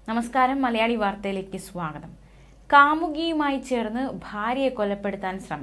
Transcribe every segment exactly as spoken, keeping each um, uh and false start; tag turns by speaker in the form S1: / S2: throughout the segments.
S1: നമസ്കാരം, മലയാളി വാർത്തയിലേക്ക് സ്വാഗതം. കാമുകിയുമായി ചേർന്ന് ഭാര്യയെ കൊലപ്പെടുത്താൻ ശ്രമം.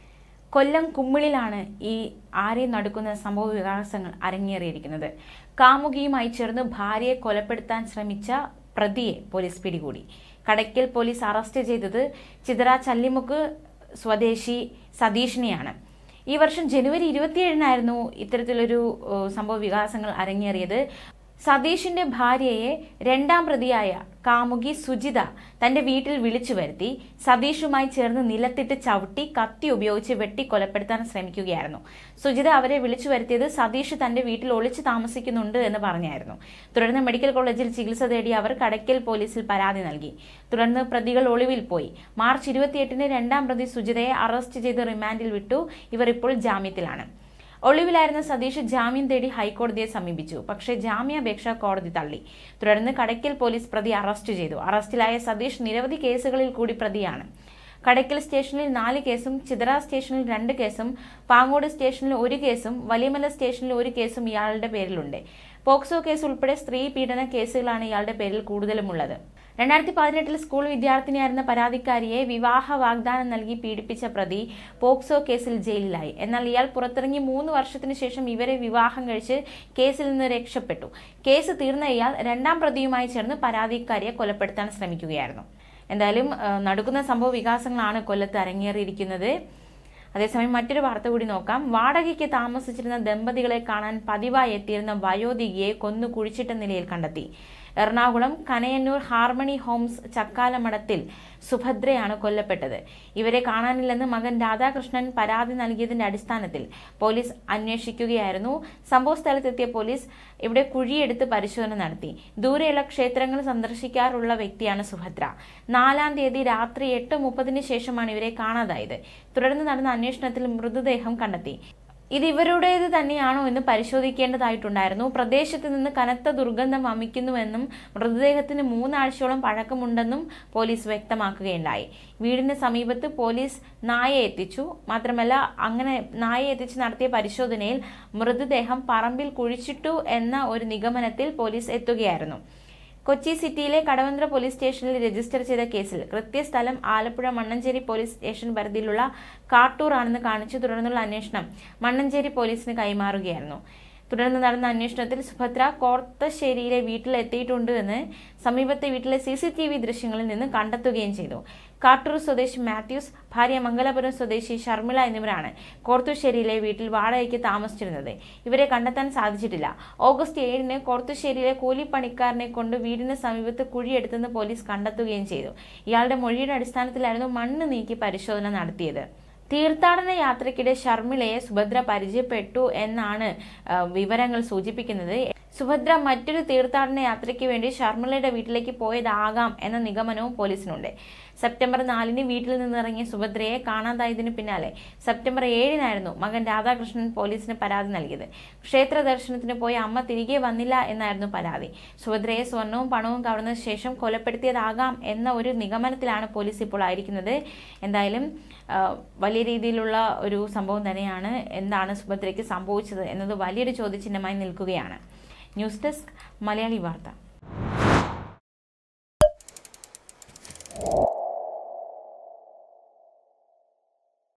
S1: കൊല്ലം കുമ്മിളിലാണ് ഈ ആരെ നടക്കുന്ന സംഭവ വികാസങ്ങൾ അരങ്ങേറിയിരിക്കുന്നത്. കാമുകിയുമായി ചേർന്ന് ഭാര്യയെ കൊലപ്പെടുത്താൻ ശ്രമിച്ച പ്രതിയെ പോലീസ് പിടികൂടി. കടയ്ക്കൽ പോലീസ് അറസ്റ്റ് ചെയ്തത് ചിതറ ചല്ലിമുക്ക് സ്വദേശി സതീഷിനെയാണ്. ഈ വർഷം ജനുവരി ഇരുപത്തിയേഴിനായിരുന്നു ഇത്തരത്തിലൊരു സംഭവ വികാസങ്ങൾ അരങ്ങേറിയത്. സതീഷിന്റെ ഭാര്യയെ രണ്ടാം പ്രതിയായ കാമുകി സുജിത തന്റെ വീട്ടിൽ വിളിച്ചു വരുത്തി സതീഷുമായി ചേർന്ന് നിലത്തിട്ട് ചവിട്ടി കത്തി ഉപയോഗിച്ച് വെട്ടി കൊലപ്പെടുത്താൻ ശ്രമിക്കുകയായിരുന്നു. സുജിത അവരെ വിളിച്ചു വരുത്തിയത് സതീഷ് തന്റെ വീട്ടിൽ ഒളിച്ചു താമസിക്കുന്നുണ്ട് എന്ന് പറഞ്ഞായിരുന്നു. തുടർന്ന് മെഡിക്കൽ കോളേജിൽ ചികിത്സ തേടി അവർ കടയ്ക്കൽ പോലീസിൽ പരാതി നൽകി. തുടർന്ന് പ്രതികൾ ഒളിവിൽ പോയി. മാർച്ച് ഇരുപത്തിയെട്ടിന് രണ്ടാം പ്രതി സുജിതയെ അറസ്റ്റ് ചെയ്ത് റിമാൻഡിൽ വിട്ടു. ഇവർ ഇപ്പോൾ ജാമ്യത്തിലാണ്. ഒളിവിലായിരുന്ന സതീഷ് ജാമ്യം തേടി ഹൈക്കോടതിയെ സമീപിച്ചു. പക്ഷേ ജാമ്യാപേക്ഷ കോടതി തള്ളി. തുടർന്ന് കടയ്ക്കൽ പോലീസ് പ്രതി അറസ്റ്റ് ചെയ്തു. അറസ്റ്റിലായ സതീഷ് നിരവധി കേസുകളിൽ കൂടി പ്രതിയാണ്. കടയ്ക്കൽ സ്റ്റേഷനിൽ നാല് കേസും, ചിതറ സ്റ്റേഷനിൽ രണ്ട് കേസും, പാങ്ങോട് സ്റ്റേഷനിൽ ഒരു കേസും, വലിയമല സ്റ്റേഷനിൽ ഒരു കേസും ഇയാളുടെ പേരിലുണ്ട്. പോക്സോ കേസ് ഉൾപ്പെടെ സ്ത്രീ പീഡന കേസുകളാണ് ഇയാളുടെ പേരിൽ കൂടുതലുമുള്ളത്. രണ്ടായിരത്തി പതിനെട്ടിൽ സ്കൂൾ വിദ്യാർത്ഥിനിയായിരുന്ന പരാതിക്കാരിയെ വിവാഹ വാഗ്ദാനം നൽകി പീഡിപ്പിച്ച പ്രതി പോക്സോ കേസിൽ ജയിലിലായി. എന്നാൽ ഇയാൾ പുറത്തിറങ്ങി മൂന്ന് വർഷത്തിനു ശേഷം ഇവരെ വിവാഹം കഴിച്ച് കേസിൽ നിന്ന് രക്ഷപ്പെട്ടു. കേസ് തീർന്ന ഇയാൾ രണ്ടാം പ്രതിയുമായി ചേർന്ന് പരാതിക്കാരിയെ കൊലപ്പെടുത്താൻ ശ്രമിക്കുകയായിരുന്നു. എന്തായാലും നടക്കുന്ന സംഭവ വികാസങ്ങളാണ് കൊല്ലത്ത് അരങ്ങേറിയിരിക്കുന്നത്. അതേസമയം മറ്റൊരു വാർത്ത കൂടി നോക്കാം. വാടകയ്ക്ക് താമസിച്ചിരുന്ന ദമ്പതികളെ കാണാൻ പതിവായി എത്തിയിരുന്ന വയോധികയെ കൊന്നു കുഴിച്ചിട്ട നിലയിൽ കണ്ടെത്തി. എറണാകുളം കനയന്നൂർ ഹാർമണി ഹോംസ് ചക്കാലമടത്തിൽ സുഭദ്രയാണ് കൊല്ലപ്പെട്ടത്. ഇവരെ കാണാനില്ലെന്ന് മകൻ രാധാകൃഷ്ണൻ പരാതി നൽകിയതിന്റെ അടിസ്ഥാനത്തിൽ പോലീസ് അന്വേഷിക്കുകയായിരുന്നു. സംഭവ സ്ഥലത്തെത്തിയ പോലീസ് ഇവിടെ കുഴിയെടുത്ത് പരിശോധന നടത്തി. ദൂരെയുള്ള ക്ഷേത്രങ്ങൾ സന്ദർശിക്കാറുള്ള വ്യക്തിയാണ് സുഭദ്ര. നാലാം തീയതി രാത്രി എട്ട് മുപ്പതിന് ശേഷമാണ് ഇവരെ കാണാതായത്. തുടർന്ന് നടന്ന അന്വേഷണത്തിൽ മൃതദേഹം കണ്ടെത്തി. ഇത് ഇവരുടേത് തന്നെയാണോ എന്ന് പരിശോധിക്കേണ്ടതായിട്ടുണ്ടായിരുന്നു. പ്രദേശത്ത് നിന്ന് കനത്ത ദുർഗന്ധം വമിക്കുന്നുവെന്നും മൃതദേഹത്തിന് മൂന്നാഴ്ചയോളം പഴക്കമുണ്ടെന്നും പോലീസ് വ്യക്തമാക്കുകയുണ്ടായി. വീടിന് സമീപത്ത് പോലീസ് നായയെ എത്തിച്ചു. മാത്രമല്ല, അങ്ങനെ നായയെ എത്തിച്ച് നടത്തിയ പരിശോധനയിൽ മൃതദേഹം പറമ്പിൽ കുഴിച്ചിട്ടു എന്ന ഒരു നിഗമനത്തിൽ പോലീസ് എത്തുകയായിരുന്നു. കൊച്ചി സിറ്റിയിലെ കടവന്ത്ര പോലീസ് സ്റ്റേഷനിൽ രജിസ്റ്റർ ചെയ്ത കേസിൽ കൃത്യസ്ഥലം ആലപ്പുഴ മണ്ണഞ്ചേരി പോലീസ് സ്റ്റേഷൻ പരിധിയിലുള്ള കാട്ടൂർ ആണെന്ന് കാണിച്ചു. തുടർന്നുള്ള അന്വേഷണം മണ്ണഞ്ചേരി പോലീസിന് കൈമാറുകയായിരുന്നു. തുടർന്ന് നടന്ന അന്വേഷണത്തിൽ സുഭദ്ര കോർത്തശ്ശേരിയിലെ വീട്ടിൽ എത്തിയിട്ടുണ്ട് എന്ന് സമീപത്തെ വീട്ടിലെ സി സി ടി വി ദൃശ്യങ്ങളിൽ നിന്ന് കണ്ടെത്തുകയും ചെയ്തു. കാട്ടൂർ സ്വദേശി മാത്യൂസ്, ഭാര്യ മംഗലപുരം സ്വദേശി ഷർമിള എന്നിവരാണ് കോർത്തുശ്ശേരിയിലെ വീട്ടിൽ വാടകയ്ക്ക് താമസിച്ചിരുന്നത്. ഇവരെ കണ്ടെത്താൻ സാധിച്ചിട്ടില്ല. ഓഗസ്റ്റ് ഏഴിന് കോർത്തുശ്ശേരിയിലെ കൂലിപ്പണിക്കാരനെ കൊണ്ട് വീടിന് സമീപത്ത് കുഴിയെടുത്തെന്ന് പോലീസ് കണ്ടെത്തുകയും ചെയ്തു. ഇയാളുടെ മൊഴിയുടെ അടിസ്ഥാനത്തിലായിരുന്നു മണ്ണ് നീക്കി പരിശോധന നടത്തിയത്. തീർത്ഥാടന യാത്രയ്ക്കിടെ ഷർമിളയെ സുഭദ്ര പരിചയപ്പെട്ടു എന്നാണ് വിവരങ്ങൾ സൂചിപ്പിക്കുന്നത്. സുഭദ്ര മറ്റൊരു തീർത്ഥാടന യാത്രയ്ക്ക് വേണ്ടി ഷർമിളയുടെ വീട്ടിലേക്ക് പോയതാകാം എന്ന നിഗമനവും പോലീസിനുണ്ട്. സെപ്റ്റംബർ നാലിന് വീട്ടിൽ നിന്നിറങ്ങിയ സുഭദ്രയെ കാണാതായതിനു പിന്നാലെ സെപ്റ്റംബർ ഏഴിനായിരുന്നു മകൻ രാധാകൃഷ്ണൻ പോലീസിന് പരാതി നൽകിയത്. ക്ഷേത്ര ദർശനത്തിന് പോയ അമ്മ തിരികെ വന്നില്ല എന്നായിരുന്നു പരാതി. സുഭദ്രയെ സ്വർണവും പണവും കവർന്ന ശേഷം കൊലപ്പെടുത്തിയതാകാം എന്ന ഒരു നിഗമനത്തിലാണ് പോലീസ് ഇപ്പോൾ ആയിരിക്കുന്നത്. എന്തായാലും വലിയ രീതിയിലുള്ള ഒരു സംഭവം തന്നെയാണ്. എന്താണ് സുഭദ്രയ്ക്ക് സംഭവിച്ചത് എന്നത് വലിയൊരു ചോദ്യചിഹ്നമായി നിൽക്കുകയാണ്. ന്യൂസ് ഡെസ്ക്, മലയാളി വാർത്ത.